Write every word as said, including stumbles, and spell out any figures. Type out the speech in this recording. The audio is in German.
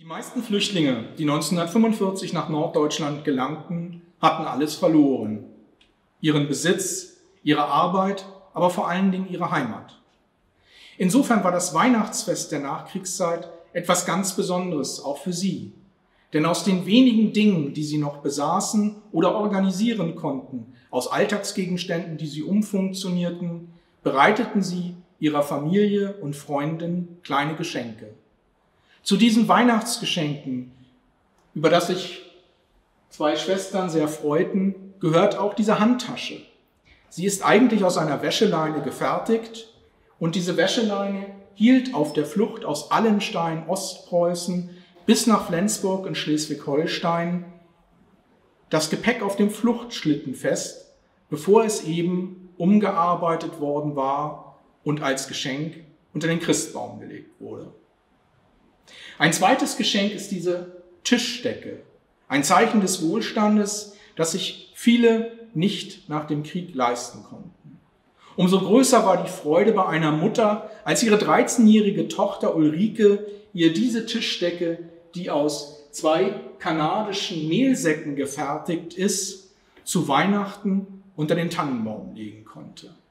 Die meisten Flüchtlinge, die neunzehnhundertfünfundvierzig nach Norddeutschland gelangten, hatten alles verloren. Ihren Besitz, ihre Arbeit, aber vor allen Dingen ihre Heimat. Insofern war das Weihnachtsfest der Nachkriegszeit etwas ganz Besonderes, auch für sie. Denn aus den wenigen Dingen, die sie noch besaßen oder organisieren konnten, aus Alltagsgegenständen, die sie umfunktionierten, bereiteten sie ihrer Familie und Freunden kleine Geschenke. Zu diesen Weihnachtsgeschenken, über das sich zwei Schwestern sehr freuten, gehört auch diese Handtasche. Sie ist eigentlich aus einer Wäscheleine gefertigt und diese Wäscheleine hielt auf der Flucht aus Allenstein, Ostpreußen, bis nach Flensburg in Schleswig-Holstein das Gepäck auf dem Fluchtschlitten fest, bevor es eben umgearbeitet worden war und als Geschenk unter den Christbaum gelegt wurde. Ein zweites Geschenk ist diese Tischdecke, ein Zeichen des Wohlstandes, das sich viele nicht nach dem Krieg leisten konnten. Umso größer war die Freude bei einer Mutter, als ihre dreizehnjährige Tochter Ulrike ihr diese Tischdecke, die aus zwei kanadischen Mehlsäcken gefertigt ist, zu Weihnachten unter den Tannenbaum legen konnte.